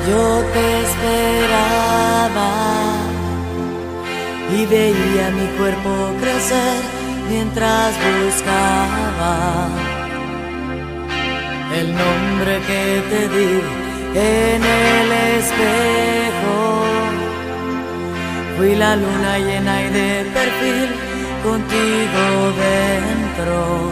Yo te esperaba y veía mi cuerpo crecer mientras buscaba el nombre que te di en el espejo. Fui la luna llena y de perfil contigo dentro.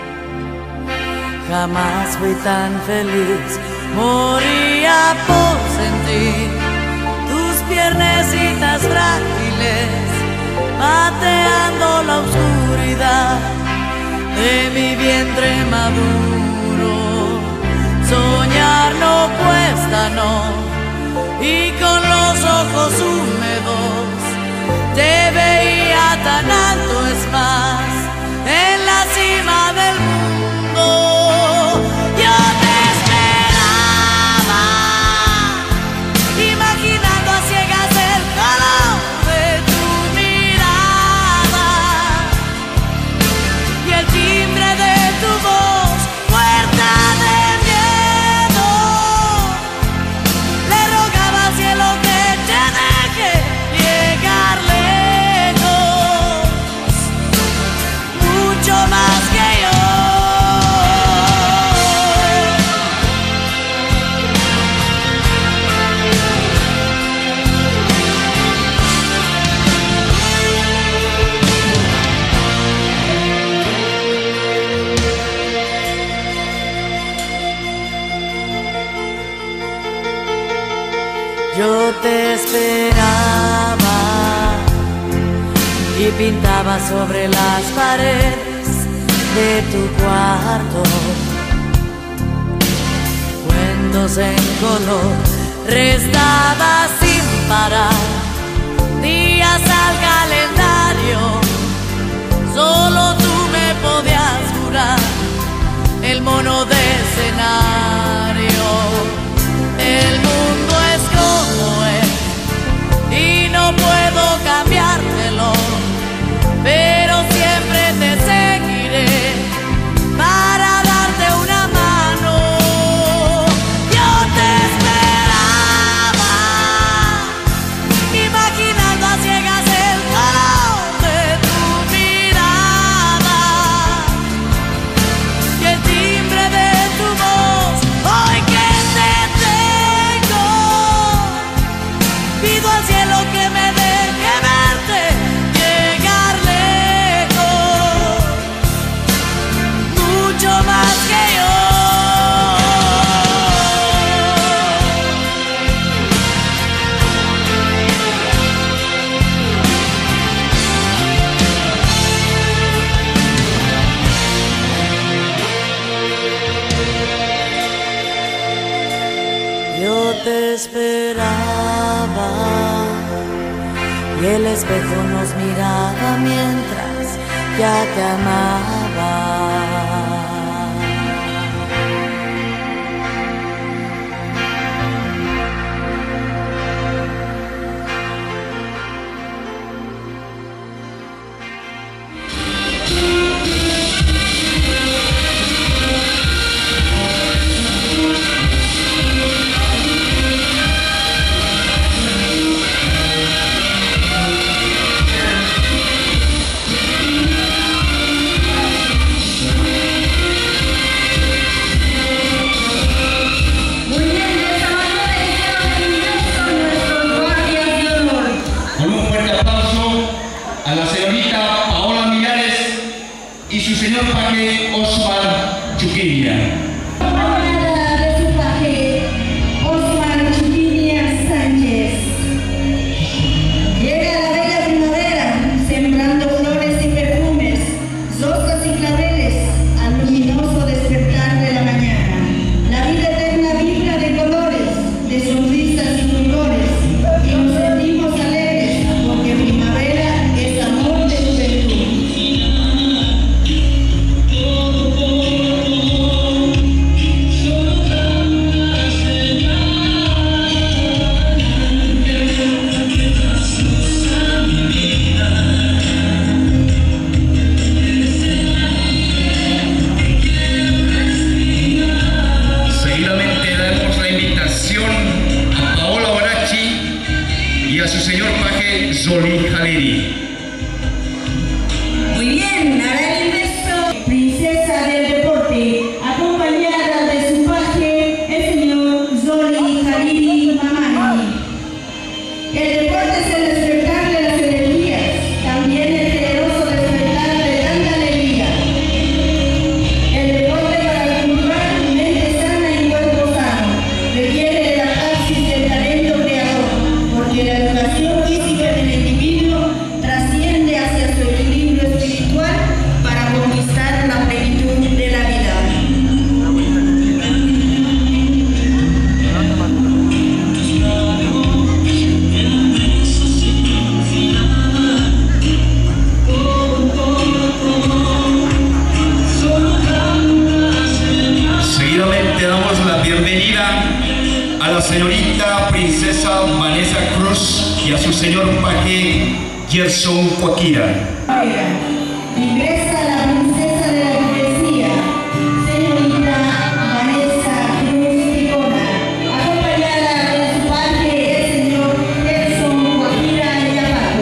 Jamás fui tan feliz, moría por sentir tus piernecitas frágiles pateando la oscuridad de mi vientre maduro. Soñar no cuesta, no, y con los ojos húmedos te veía tan alto, es más, en la cima del mundo. Yo te esperaba, imaginando a ciegas el calor de tu mirada y el timbre de tu voz, puerta de miedo. Le rogaba al cielo que te deje llegar lejos, mucho más que yo. Yo te esperaba y pintaba sobre las paredes de tu cuarto cuentos en color, restaba sin parar días al calendario. Solo tú me podías jurar el mono de escenario. El mundo es como es y no puedo cambiártelo, pero siempre te seguiré para darte una mano. Yo te esperaba, imaginando a ciegas el calor de tu mirada y el timbre de tu voz. Hoy que te tengo, pido al cielo que me deje verte llegar lejos, mucho más que yo. Yo te esperaba y el espejo nos miraba mientras ya te amaba. A la señorita Paola Millares y su señor paje Osmar Chuquilla. a la señorita princesa Vanessa Cruz y a su señor paje Gerson Cuaquira. Ingresa la princesa de la poesía, señorita Vanessa Cruz Ticona, acompañada de su paje, el señor Gerson Cuaquira Yapato.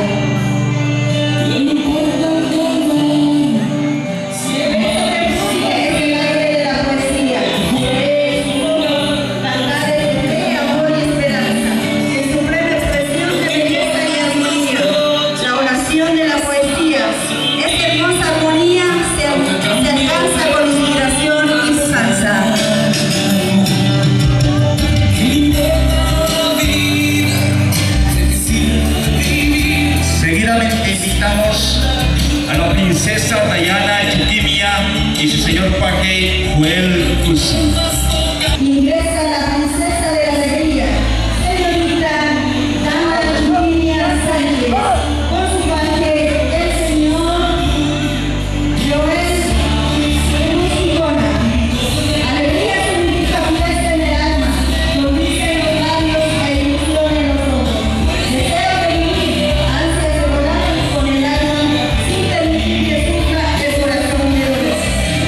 A la princesa Diana Chuquimia y su señor paje Joel Cusi. Ingresa la princesa de la alegría, señorita Dama Chuquimia Sánchez, con su paje el señor Joel Ticona. Alegría significa fiesta en el alma, sonrisa en los labios e ilusión en los ojos. Deseo de vivir, ansia de volar con el alma, sin permitir que sufra el corazón de dolor.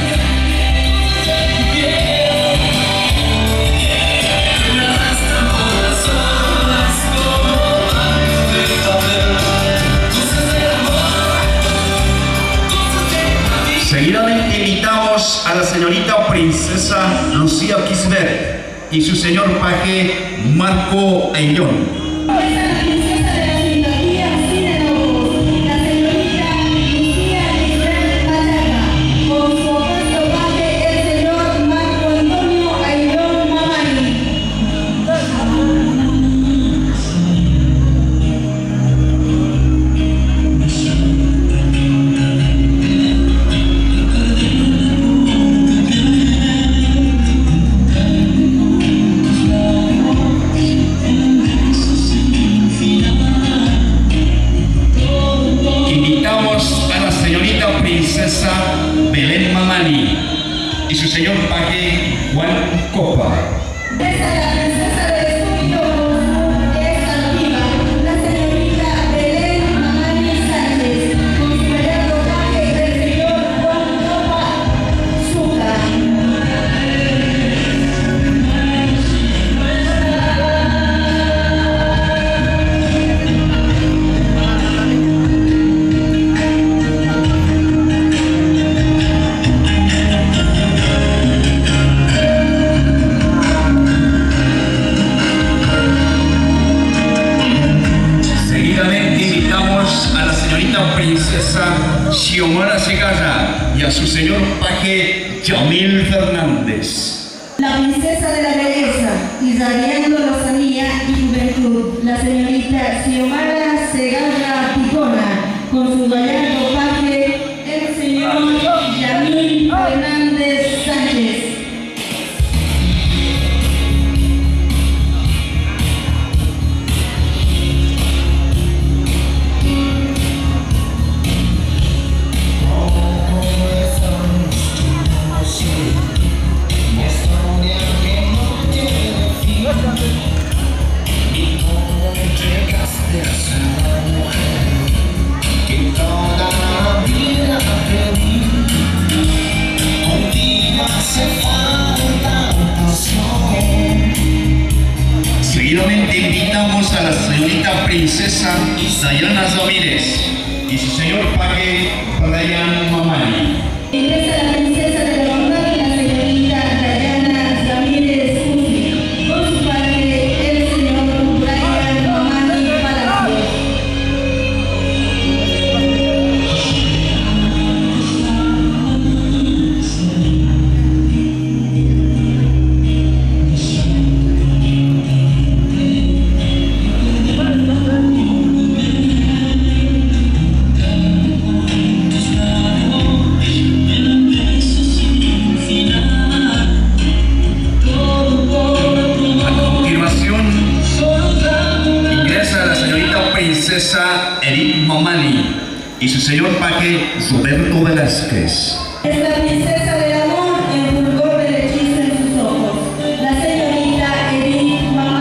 Seguidamente invitamos a la señorita princesa Lucía Kisbert y su señor paje Marco Ayllón. La princesa de la simpatía sin enojos, la señorita Lucía Kisbert Machaca, con su opuesto paje el señor Marco Antonio Ayllón Mamani. Invitamos a la señorita princesa Belén Mamani y su señor paje Juan Copa. Esta es la princesa del estudio con su exaltiva, la señorita Belén Mamani Sánchez, con su bellaco paje el señor Juan Copa Zucca. Seguidamente invitamos a la señorita princesa Xiomara Segarra y a su señor paje Yamil Fernández. La princesa de la belleza, irradiando lozanía y juventud, la señorita Xiomara Segarra Ticona, con su gallardo paje, el señor Yamil Fernández Sánchez. Seguidamente invitamos a la señorita princesa Diana Ramírez y su señor paje Brian Mamani. Ingresa la princesa de la bondad, la señorita Diana Ramírez Cusi, con su paje el señor Brian Mamani Palacios. princesa Edith Mamani y su señor paje Roberto Velázquez. Es la princesa del amor en fulgor del hechizo en sus ojos, la señorita Edith Mamani.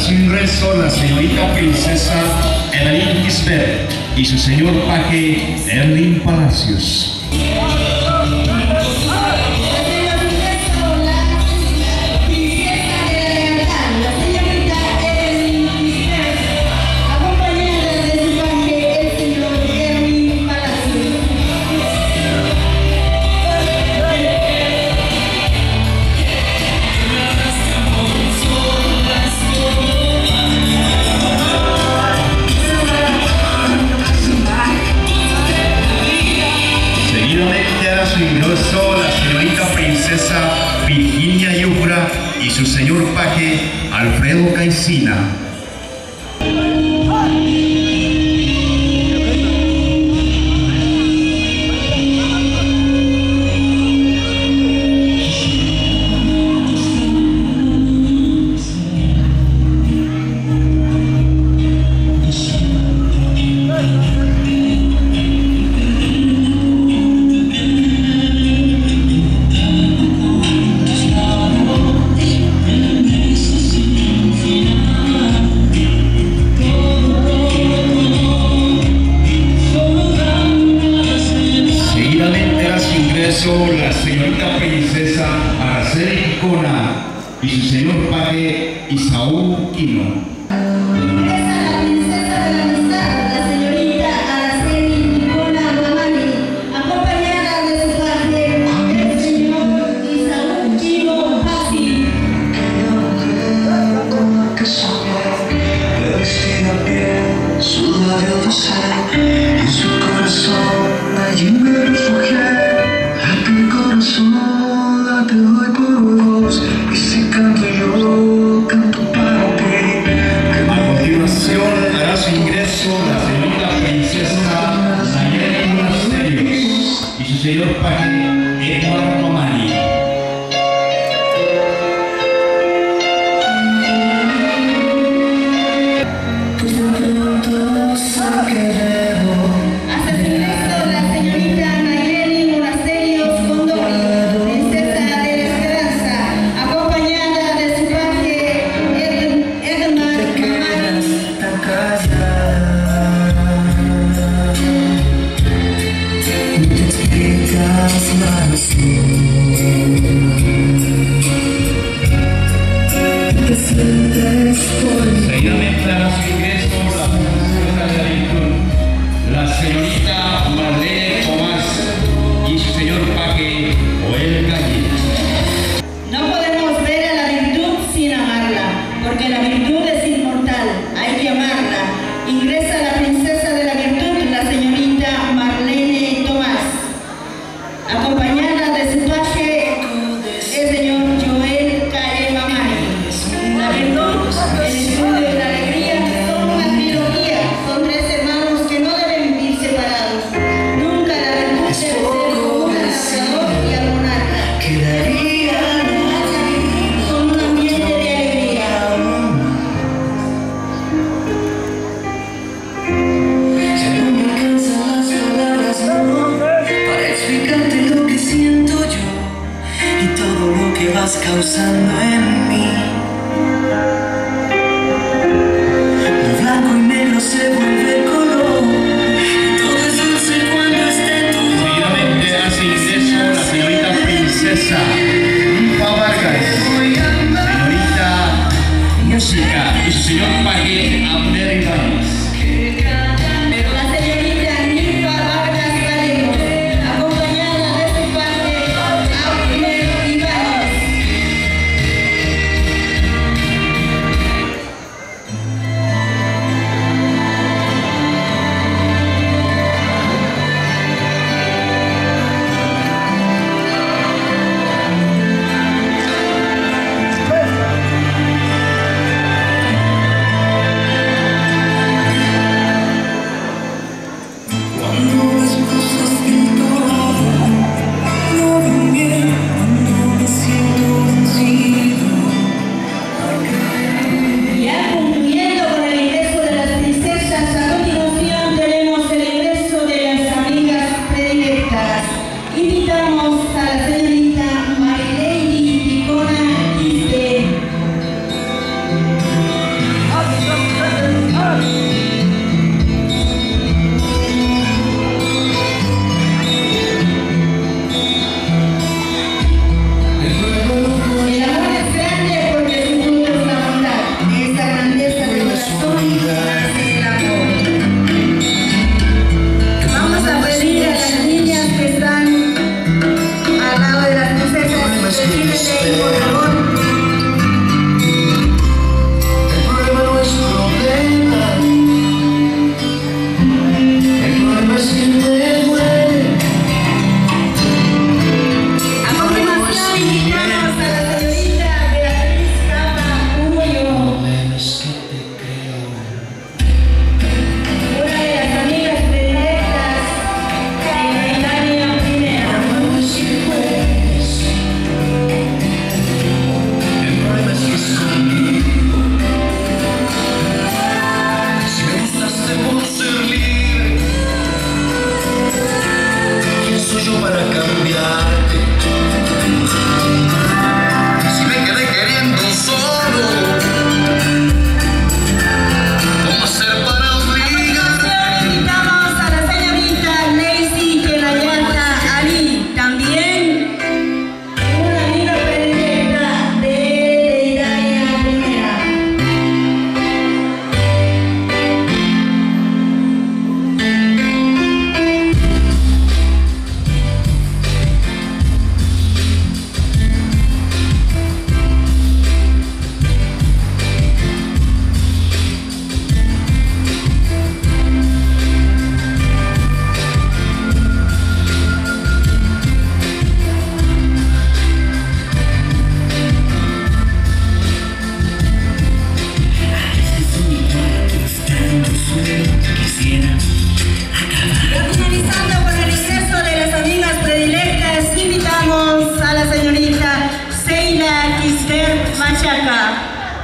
su ingreso la señorita princesa Evelyn Gisbert y su señor paje Erwin Palacios. La señorita princesa Virginia Yufra y su señor paje Alfredo Caicina. La señorita princesa Araceli Quicona y su señor paje Isaú Quino. Señor paje Eduardo Romani. Seguidamente a su ingreso la princesa de la virtud, la señorita Marlene Tomás y su señor paje Joel Gallego. No podemos ver a la virtud sin amarla, porque la virtud es inmortal, hay que amarla. Ingresa la princesa de la virtud, la señorita Marlene Tomás, acompañada de su paje, el señor Joel Gallego. La virtud, el estudio y la alegría son una trilogía, son tres hermanos que no deben vivir separados. Nunca la virtud debe ser común al adorador y al monarca. Son un ambiente de alegría. Ya no me alcanzan las palabras, no, para explicarte lo que siento yo y todo lo que vas causando en mí. Lo blanco y negro se vuelve color y todo es dulce cuando está en tu voz. Seguidamente hace ingreso la señorita princesa Rufa Vargas, señorita música y su señor paje Abner Ibáñez. La señorita Ninfa Vargas Gallego, acompañada de su paje Abner Ibáñez. Machaca.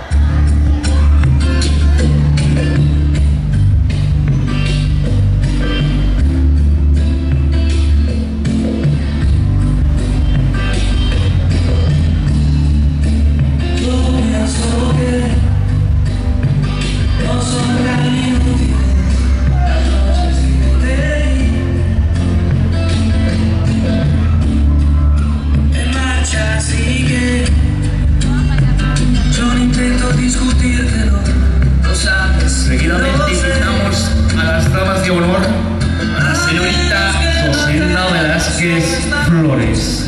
Seguidamente invitamos a las damas de honor a la señorita Rosenda Velázquez Flores.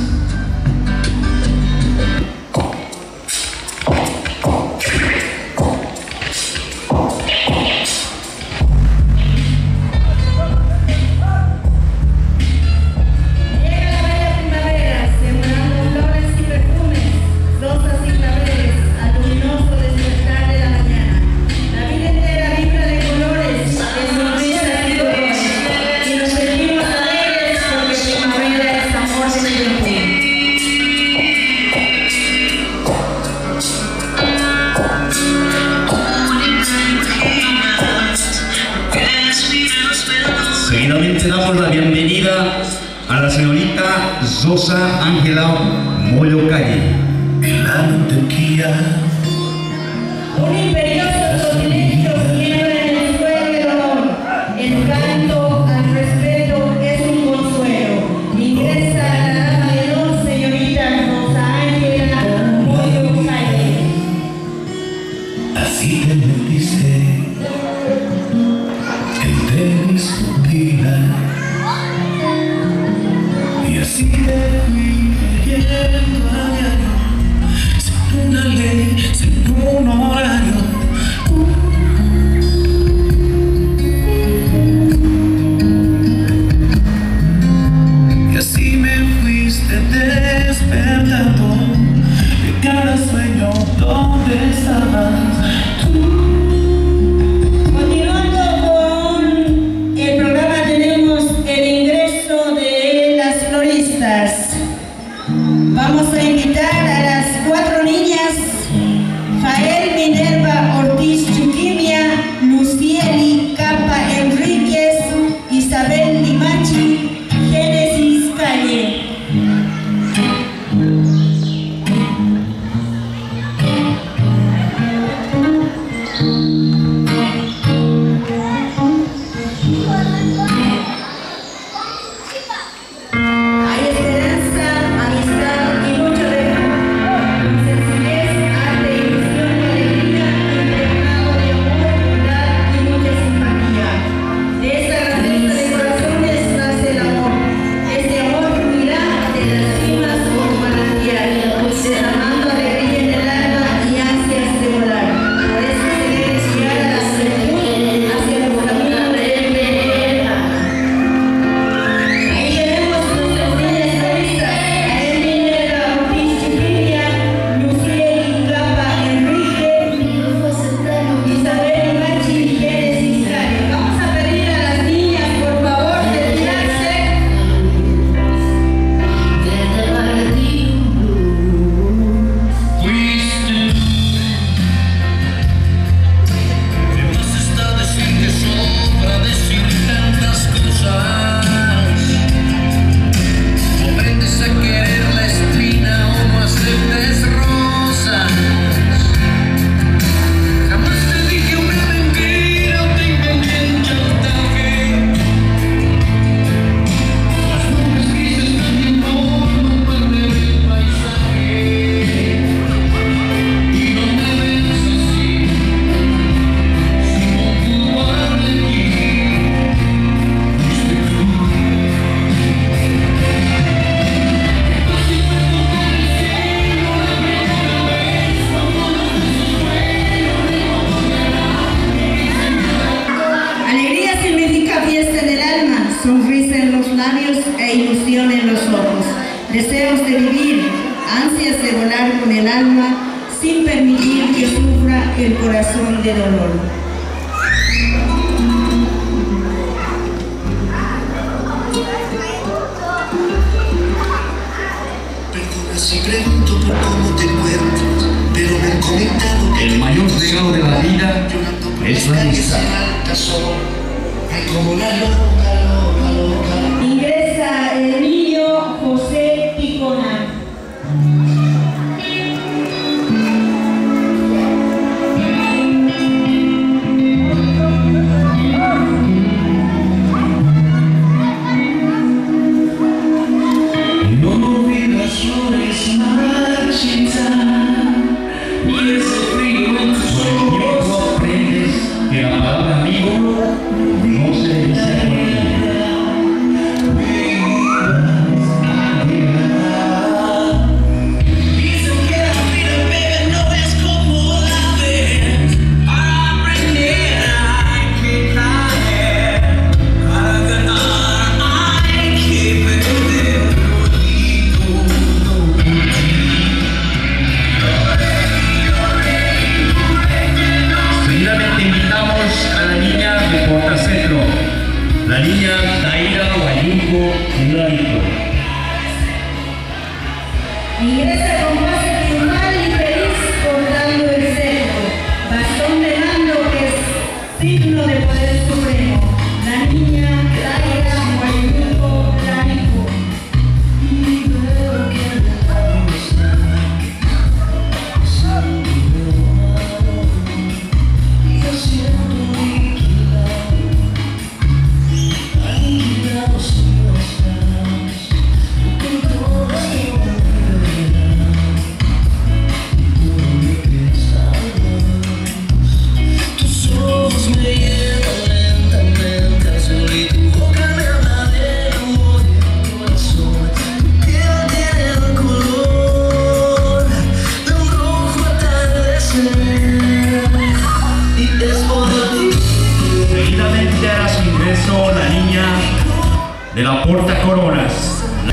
Seguidamente damos la bienvenida a la señorita Zosa Ángela Moyo Calle. El Antioquia. Un imperioso sortilegio quiebra en el suelo del honor. El canto al respeto es un consuelo. Ingresa a la dama de honor, señorita Zosa Ángela Moyo Calle. Así te metiste entre mis pupilas y así me fui creyendo a diario, sin una ley, sin un horario. Y así me fuiste despertando de cada sueño donde estabas tú. Vamos a invitar a las 4 niñas: Fael Minerva Ortiz Chuquimia, Lucieli Capa Enríquez, Isabel Limachi, Génesis Calle. Deseos de vivir, ansias de volar con el alma, sin permitir que sufra el corazón de dolor. Perdona si pregunto por cómo te encuentras. pero me han comentado que El mayor regalo de la vida es la amistad. Como la loca, loca, loca. Ingresa el niño José Ticona. No vi las flores marchitar y ese frío en tus Con el tiempo aprendes que la palabra amigo no se dice a cualquiera. Dicen que la vida, bebé, no es como la ves. Para aprender hay que caer, para ganar hay que perder. Seguidamente invitamos a la niña de Portacentro, la niña Daira Guayunco Laico. Ingresa con pase triunfal y feliz portando el cetro, bastón de mando que es signo de poder supremo. La niña Daira Guayunco Laico. Tus ojos me llevan lentamente al sol y tu boca me habla de amor y el corazón. Tu piel tiene el color de un rojo atardecer y es por ti. Seguidamente hará su ingreso la niña de la Porta Coronas.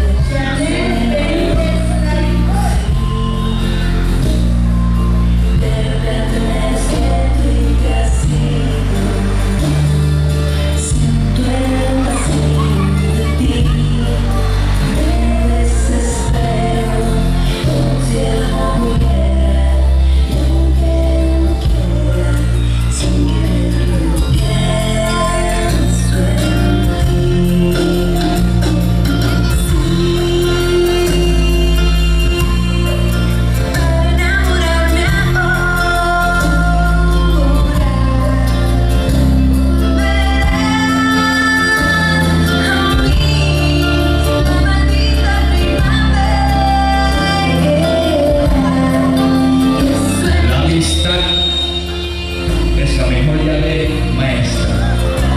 Es la mejor llave maestra.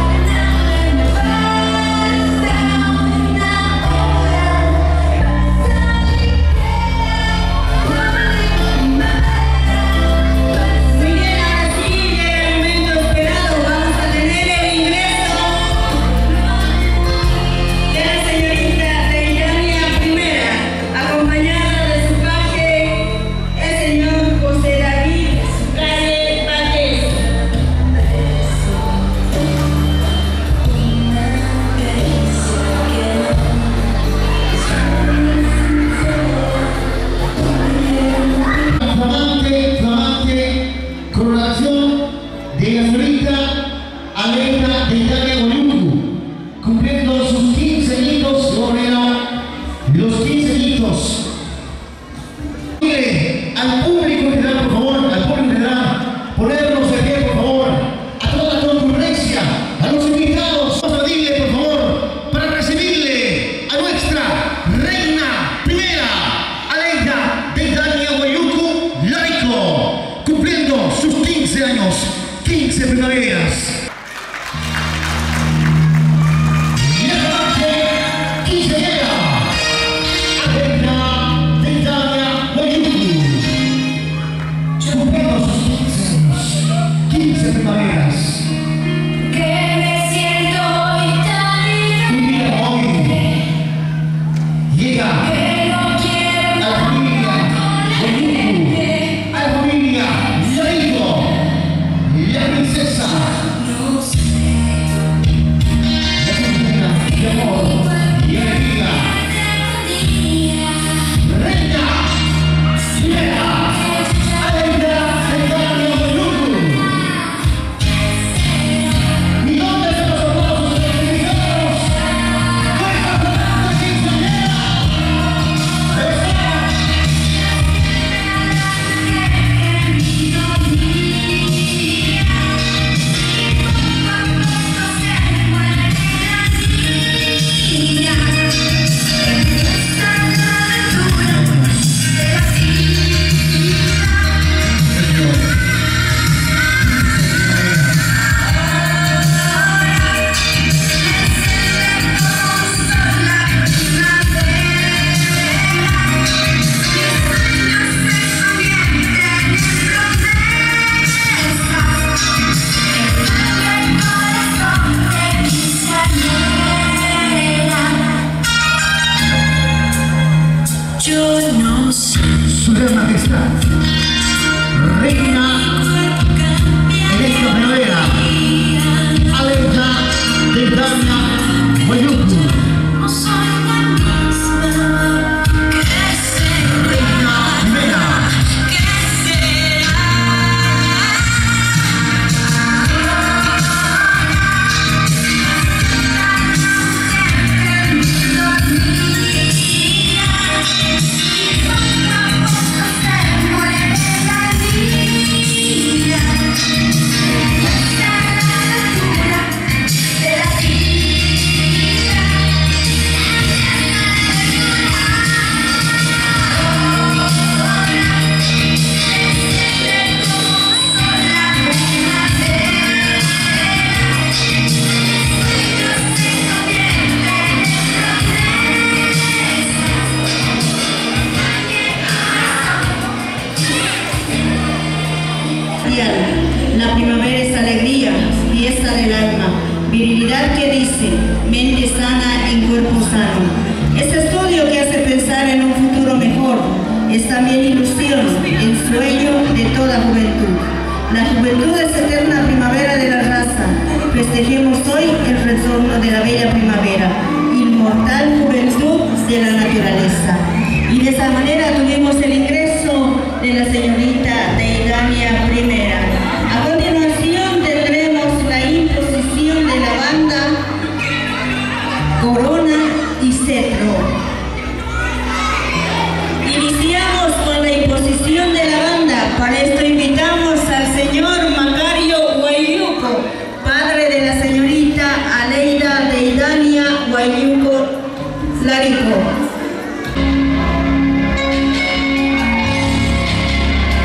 Muy bien, ahora sí llega el momento esperado. Vamos a tener el ingreso de la señorita Deidania Primera, acompañada de su paje, el señor José David Calle Valdés. Flamante coronación de la señorita Aleida Deidania Guayunco, cumpliendo sus 15 añitos, Lorena, los 15 añitos. Mire, al público en general, por favor, al público en general, ponernos de pie, por favor, a toda la concurrencia, a los invitados, vamos a pedirle, por favor, para recibirle a nuestra reina primera, Aleida Deidania Guayunco Laico, cumpliendo sus 15 años, 15 primaveras. Y esta noche, quinceañera, Aleida Deidania Guayunco, cumpliendo sus 15 años, 15 primaveras. Que me siento hoy tan Un libre día como hoy, llega que no quiero a la familia Guayunco, a la familia Laico, la princesa mayor majestad, reina en esta primavera, Aleida Deidania Guayuco. La primavera es alegría, fiesta del alma, virilidad que dice, mente sana en cuerpo sano. Es estudio que hace pensar en un futuro mejor, es también ilusión, el sueño de toda juventud. La juventud es eterna primavera de la raza, festejemos hoy el retorno de la bella primavera, inmortal juventud de la naturaleza. Y de esa manera tuvimos el ingreso de la señorita Deidania I. A continuación tendremos la imposición de la banda Corona y Cetro. Iniciamos con la imposición de la banda. Para esto invitamos al señor Macario Guayuco, padre de la señorita Aleida Deidania Guayuco Larico.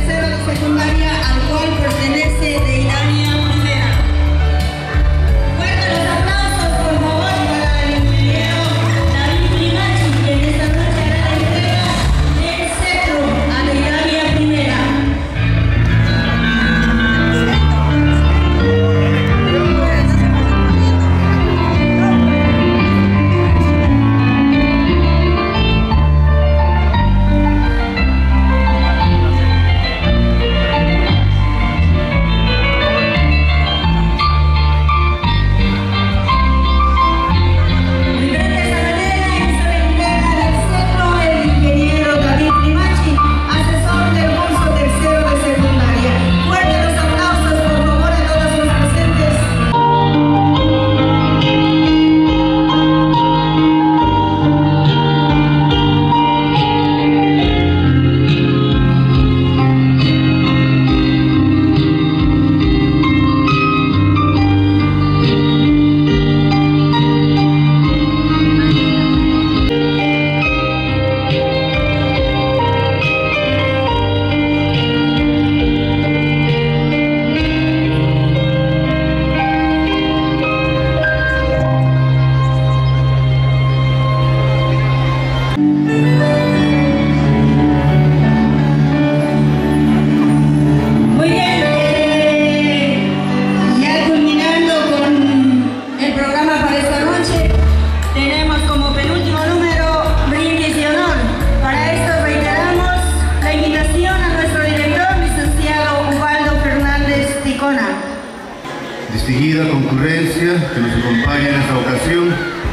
tercero de secundaria al cual pertenece Deidania Primera. Fuertes los aplausos, por favor, para el ingeniero David Primachi, que en esta noche hará la entrega del cetro a Deidania Primera. Distinguida concurrencia que nos acompaña en esta ocasión,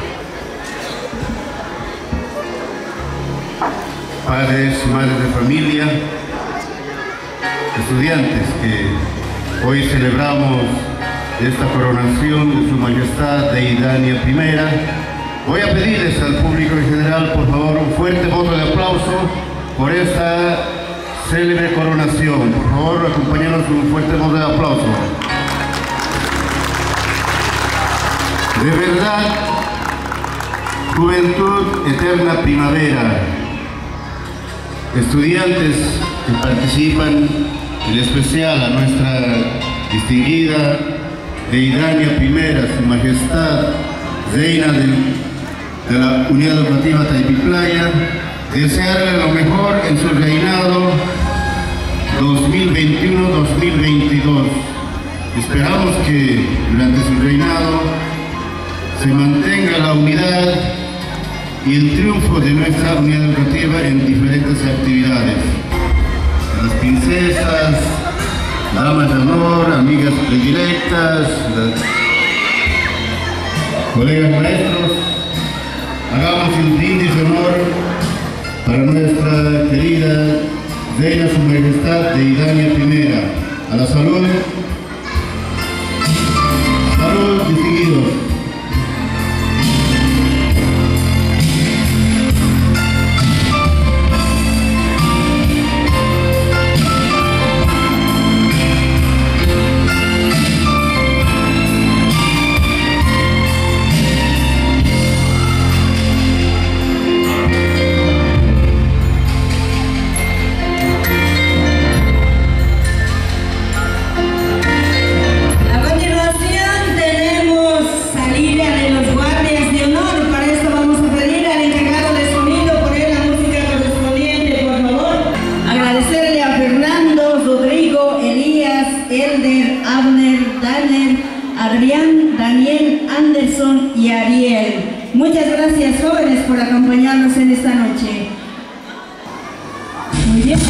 padres y madres de familia, estudiantes que hoy celebramos esta coronación de Su Majestad Deidania Primera, voy a pedirles al público en general, por favor, un fuerte voto de aplauso por esta célebre coronación. Por favor, acompáñanos con un fuerte voto de aplauso. De verdad, juventud, eterna primavera. Estudiantes que participan, en especial a nuestra distinguida Deidania Primera, Su Majestad Reina de la Unidad Educativa Taipiplaya, desearle lo mejor en su reinado 2021-2022. Esperamos que durante su reinado se mantenga la unidad y el triunfo de nuestra unidad educativa en diferentes actividades. Las princesas, damas de honor, amigas predilectas, colegas maestros, hagamos un brindis de honor para nuestra querida Reina Su Majestad Deidania Primera. A la salud. Salud, distinguidos. Adrián, Daniel, Anderson y Ariel. Muchas gracias, jóvenes, por acompañarnos en esta noche. Muy bien.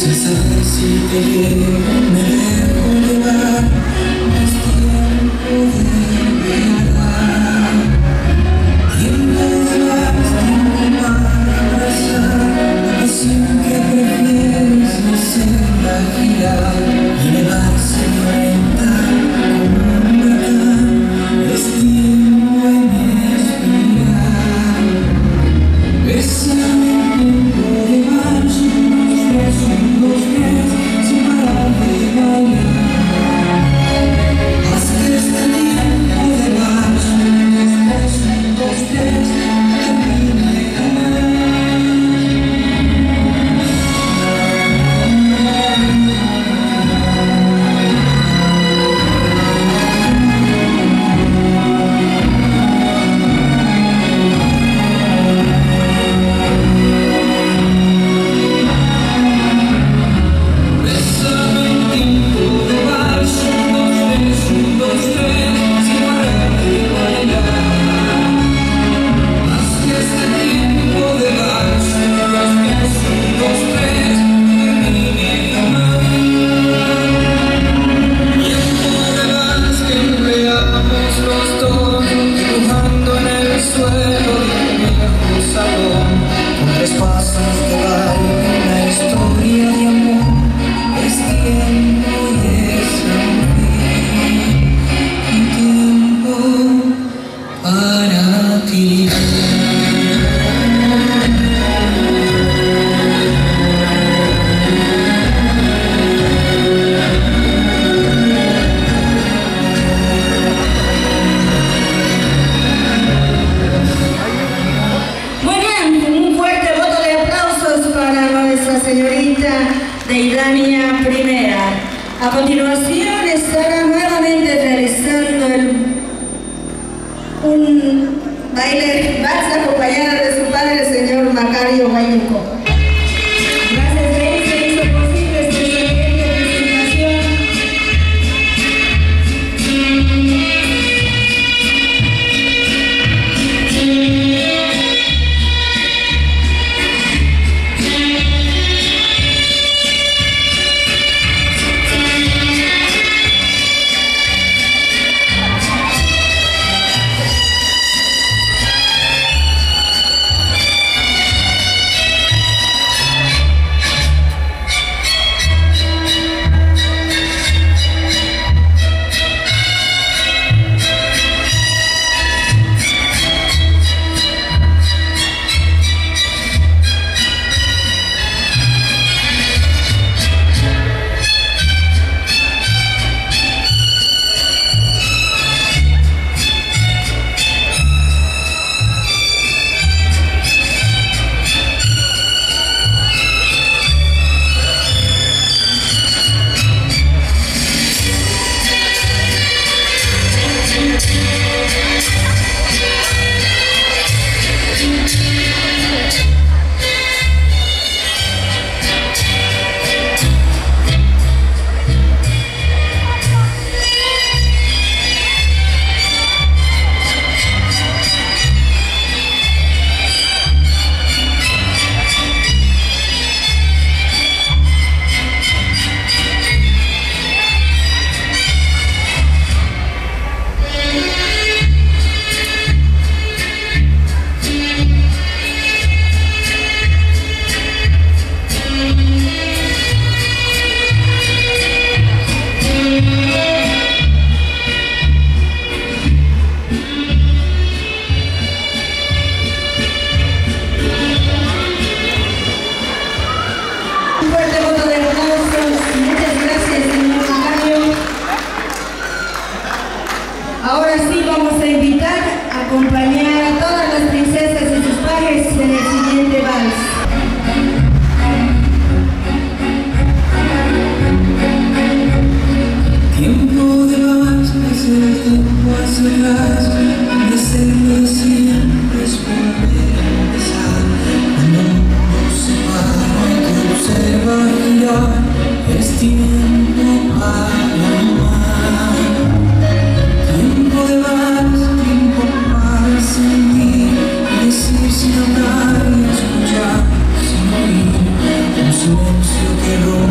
Sin saber si te llevo, me dejo llevar. Es tiempo de verdad. Tiempo de más, tiempo para abrazar. La pasión que prefieres no hacerla girar y elevarse violenta como un huracán. Es tiempo en espirar. Bésame en tiempo de vals, un, dos, tres, sin parar de bailar. Haz que este tiempo de vals, un, dos, tres, termine de amar. Bésame en tiempo de vals, un, dos, tres, sin parar de bailar. Haz que este tiempo de vals, un, dos, tres, termine de amar. Tiempo de vals que empleamos los dos, dibujando en el suelo de un viejo salón, con tres pasos de baile, una historia de amor. Es tiempo y es un tiempo para ti. Muy bien, un fuerte voto de aplausos para nuestra señorita Deidania I. A continuación estará nuevamente realizando un baile vals acompañada de su padre, el señor Macario Bayuco. Gracias a él se hizo posible esta excelente presentación. acompañar a todas las princesas y sus pajes en el siguiente vals. Tiempo de vals, es el tiempo hacia atrás, de serlo siempre es volver a empezar. Cuando nos separa y que observa girar, es tiempo para amar. Tiempo de vals, tiempo para sentir, decir sin hablar y escuchar sin oír, un silencio que rompe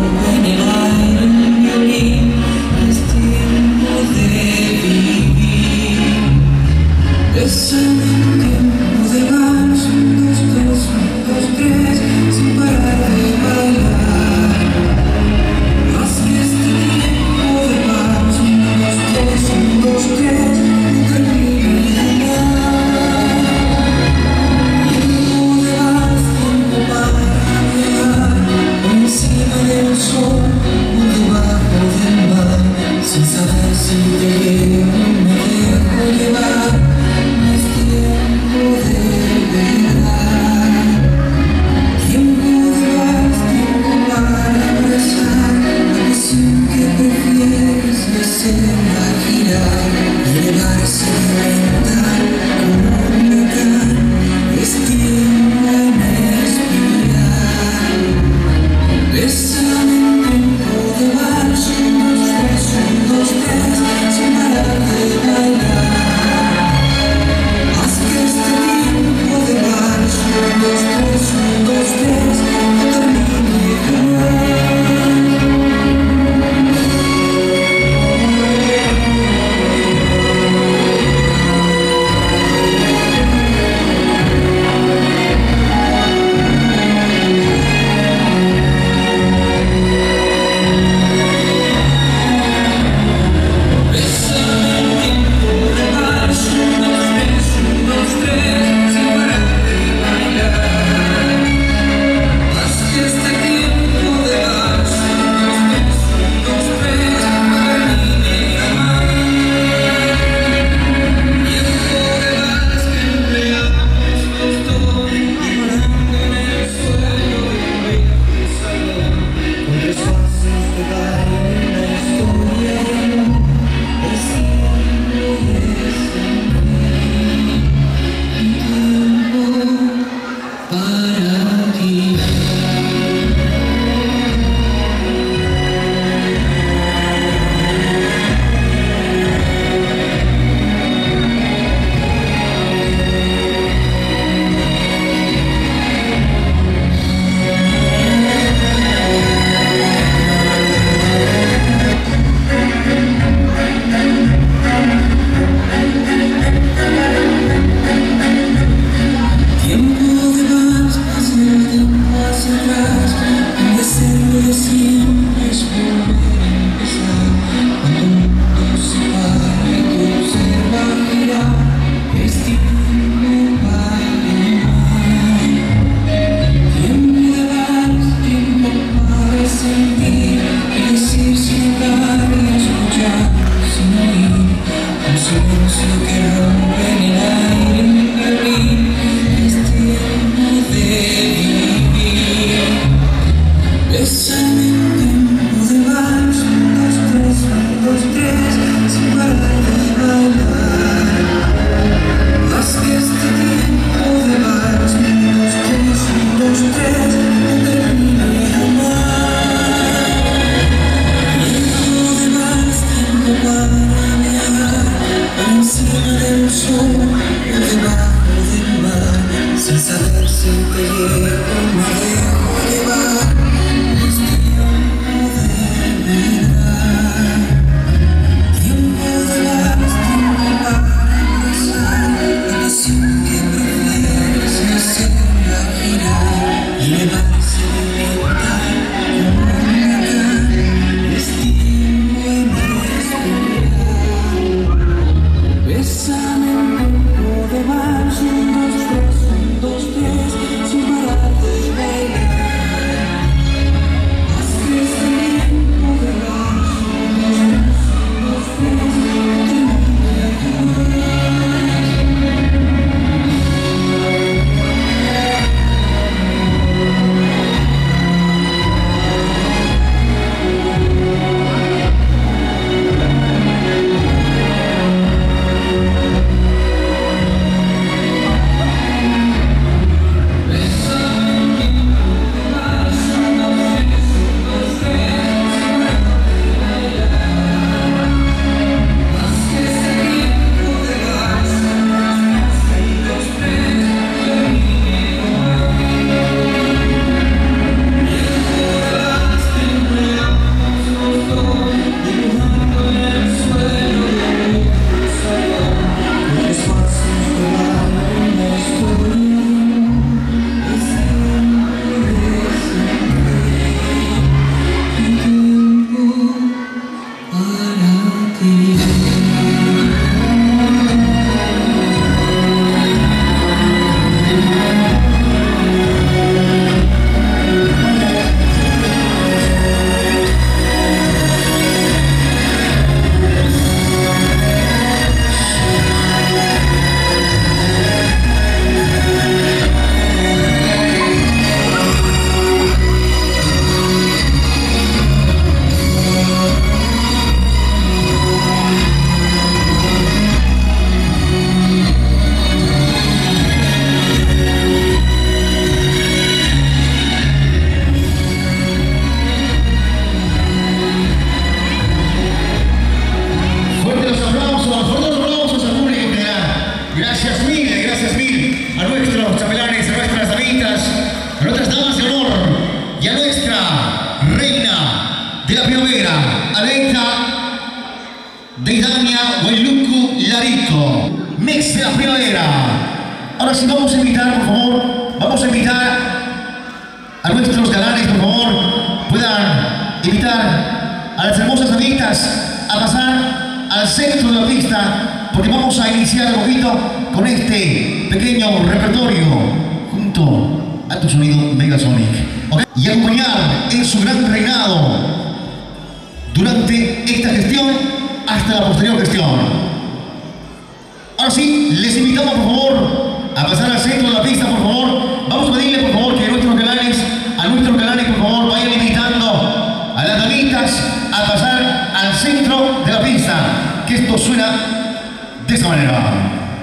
la primavera, Aleita Deidania Huayluku Larico. Mes de la primavera. Ahora sí vamos a invitar, por favor, vamos a invitar a nuestros galanes, por favor, puedan invitar a las hermosas damitas a pasar al centro de la pista, porque vamos a iniciar un poquito con este pequeño repertorio junto a tu sonido Megasonic. ¿Okay? Y acompañar en su gran reinado durante esta gestión hasta la posterior gestión. Ahora sí, les invitamos por favor a pasar al centro de la pista, por favor. Vamos a pedirle por favor que a nuestros galanes por favor vayan invitando a las damitas a pasar al centro de la pista, que esto suena de esta manera.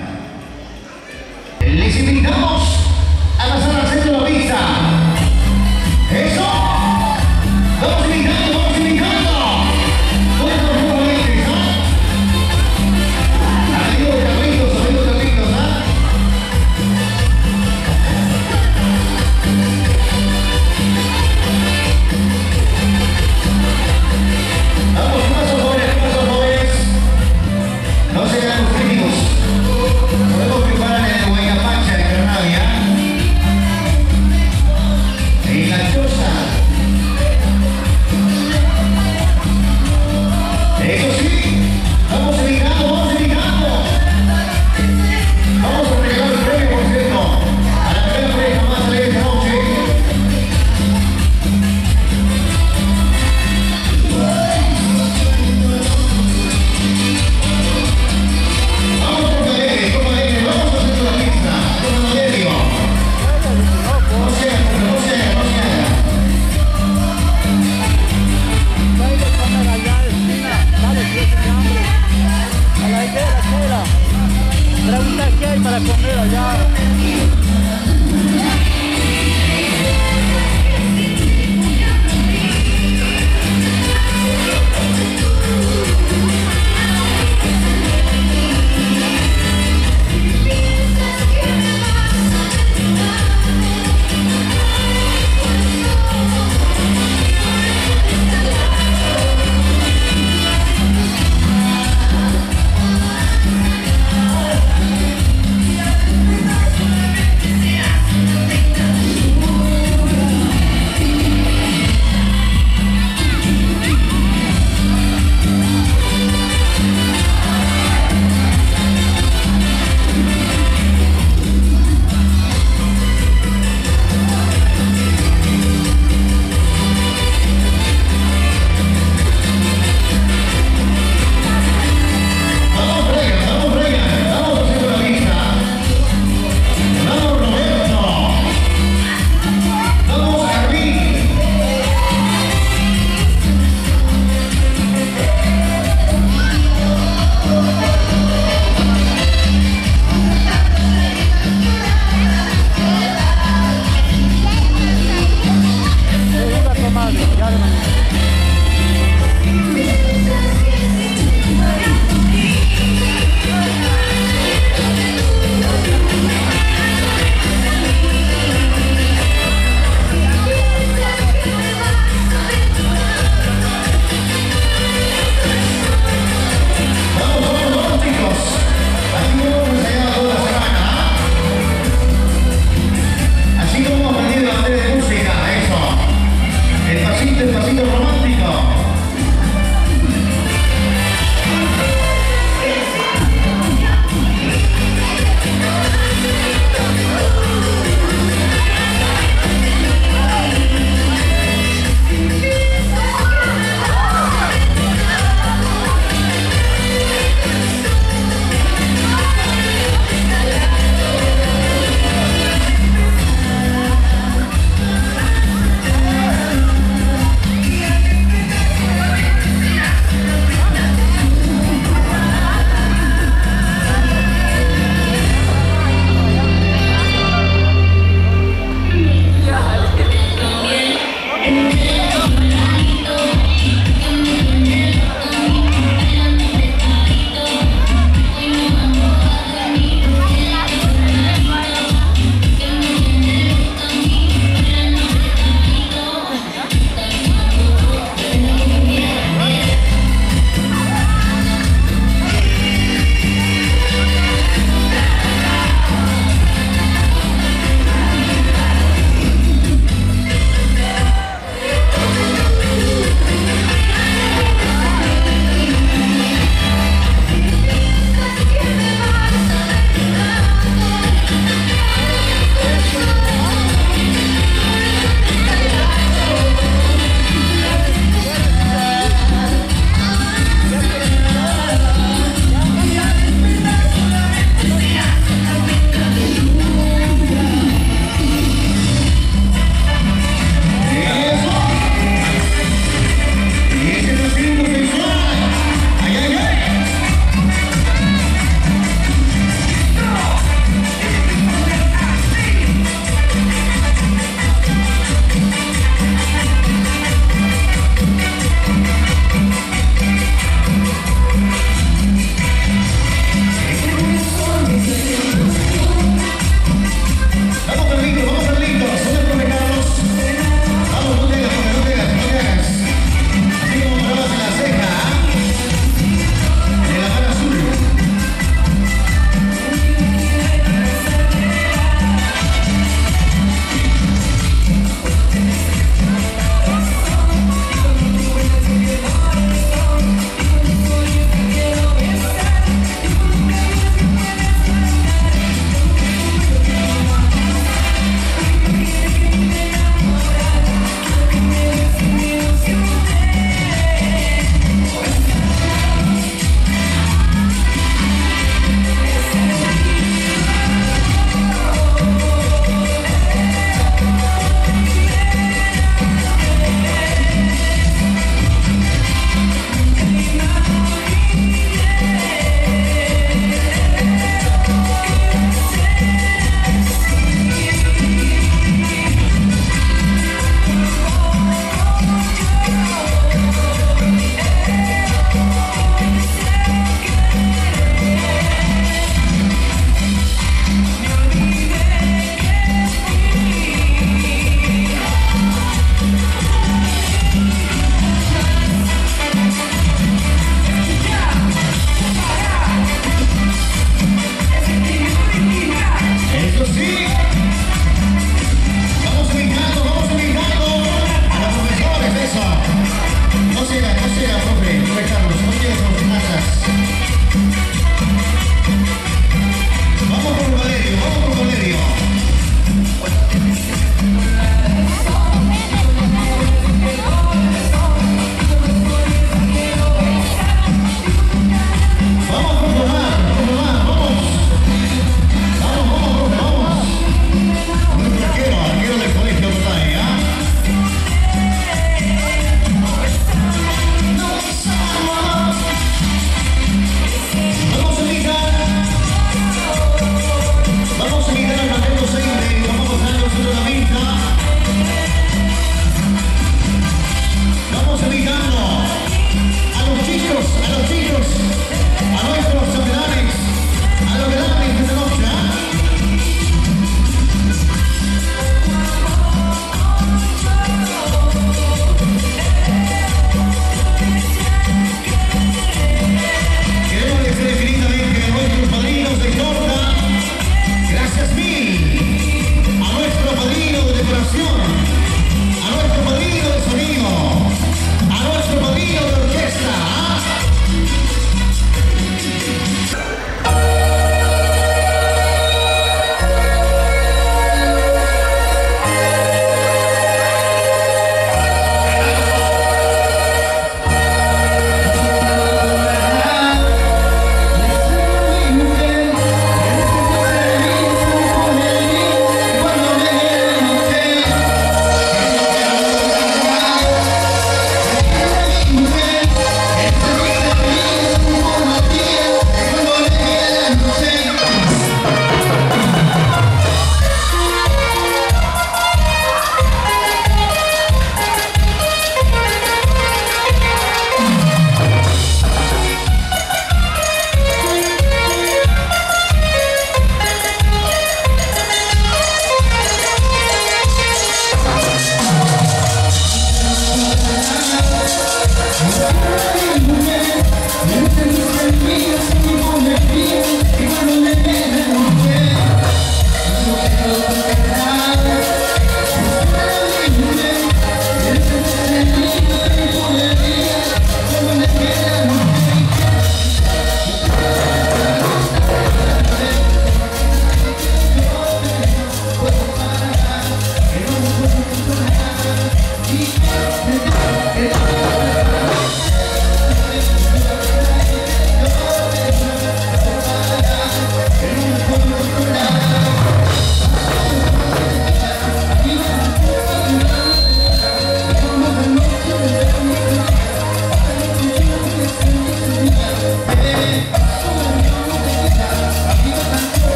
Les invitamos a pasar al centro de la pista. ¡Eso! ¡Vamos invitando, vamos invitando! Todos los nuevamente, ¿no? Amigos carritos, ¿ah? Vamos, pasos jóvenes. No se quedan los críticos. Podemos preparar el Guayapacha de Carnavia.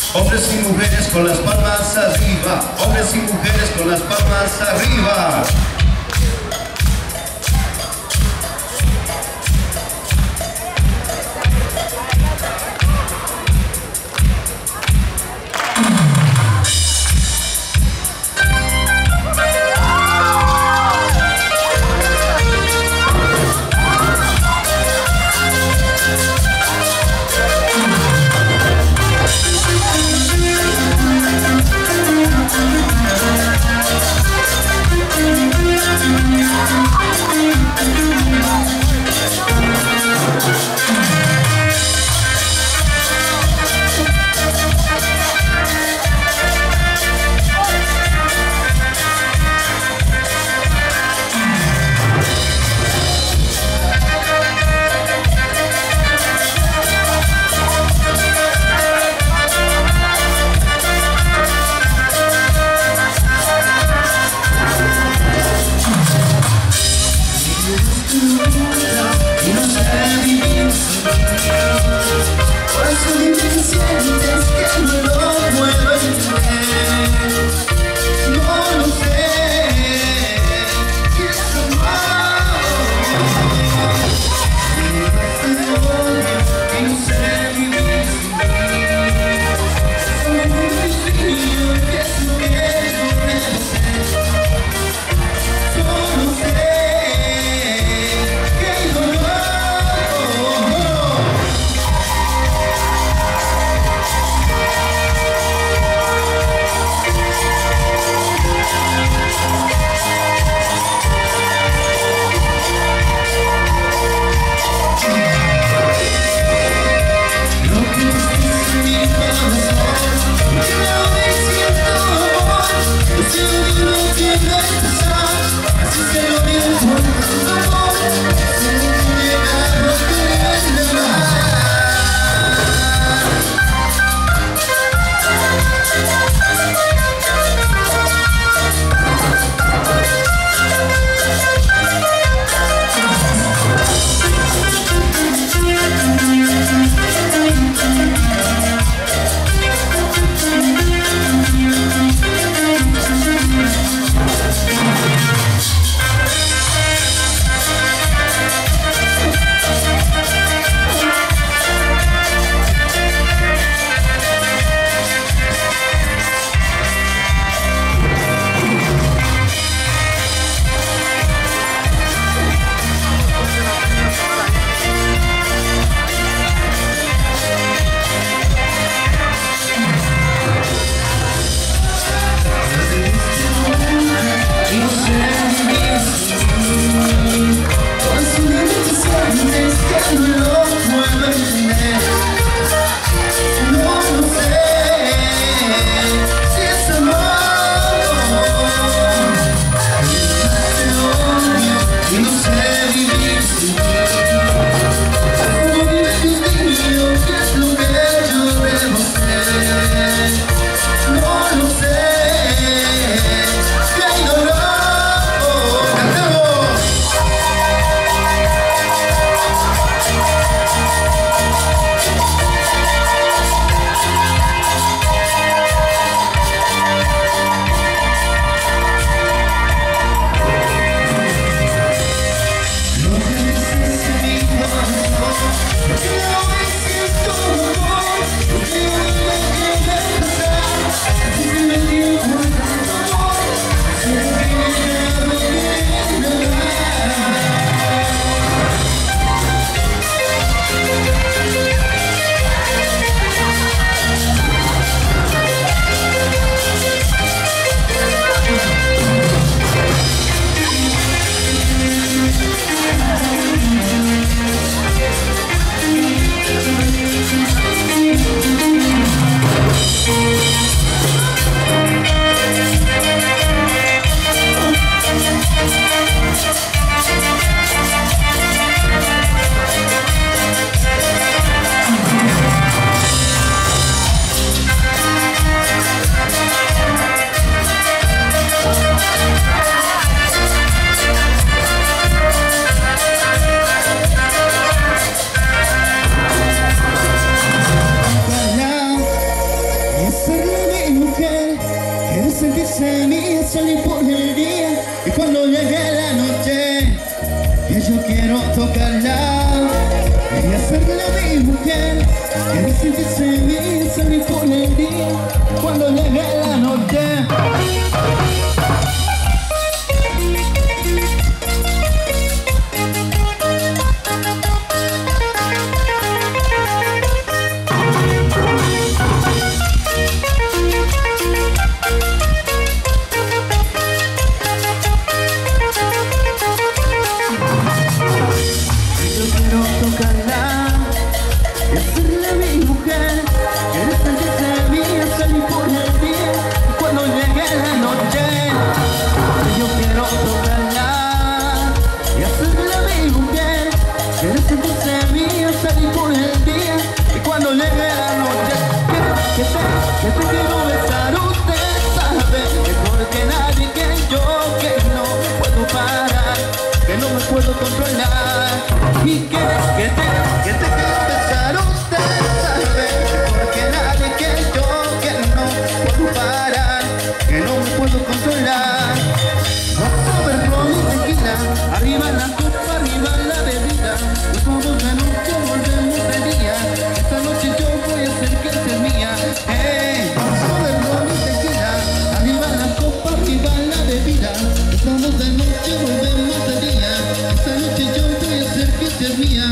Hombres y mujeres con las palmas arriba, hombres y mujeres con las palmas arriba. sentirse mía, salir por el día y cuando llegue la noche, que yo quiero tocarla y hacerla mi mujer. Quiero sentirse mía, salir por el día y cuando llegue la noche. Que te quiero besar, usted sabe, mejor que nadie que yo, que no puedo parar, que no me puedo controlar. Y que te quiero besar, usted sabe, mejor que nadie que yo, que no puedo parar, que no me puedo controlar. Vamos a ver ron y tequila, arriba la copa, arriba la bebida, nos vamos de noche, volvemos de día, esta noche yo voy a hacer que sea mía. Estamos de noche, volvemos de día. Esta noche yo voy a hacer que sea mía.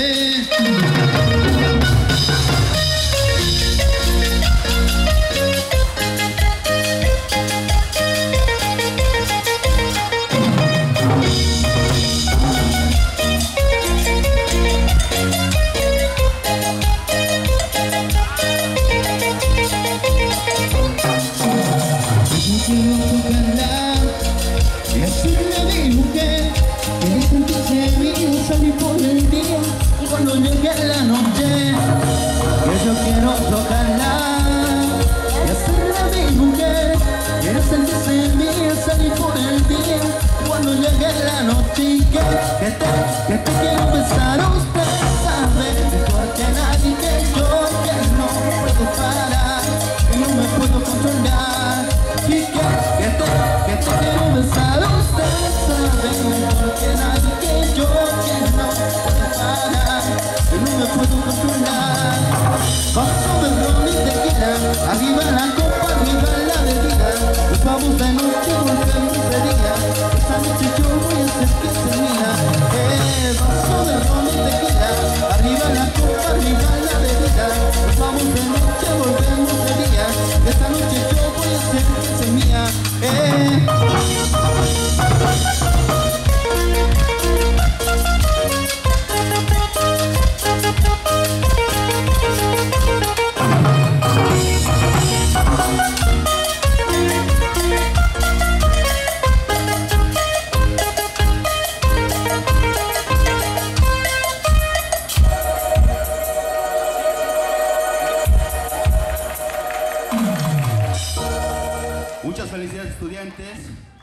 Salir por el día y cuando llegue la noche, que yo quiero tocarla y hacerla mi mujer. Quiero sentirse mía, salir por el día y cuando llegue la noche, que te quiero besar, usted sabe, mejor que nadie que yo, que no puedo parar, que no me puedo controlar. Y que te quiero besar, usted sabe, mejor que nadie que yo, que no puedo parar, que no me puedo controlar. Vaso de ron y tequila, arriba la copa, arriba la bebida, nos vamos de noche, volvemos de día, esta noche yo voy a hacer que sea mía. Vaso de ron y tequila, arriba la copa, arriba la bebida, nos vamos de noche, volvemos de día, esta noche yo voy a hacer que sea mía. Muchas felicidades, estudiantes.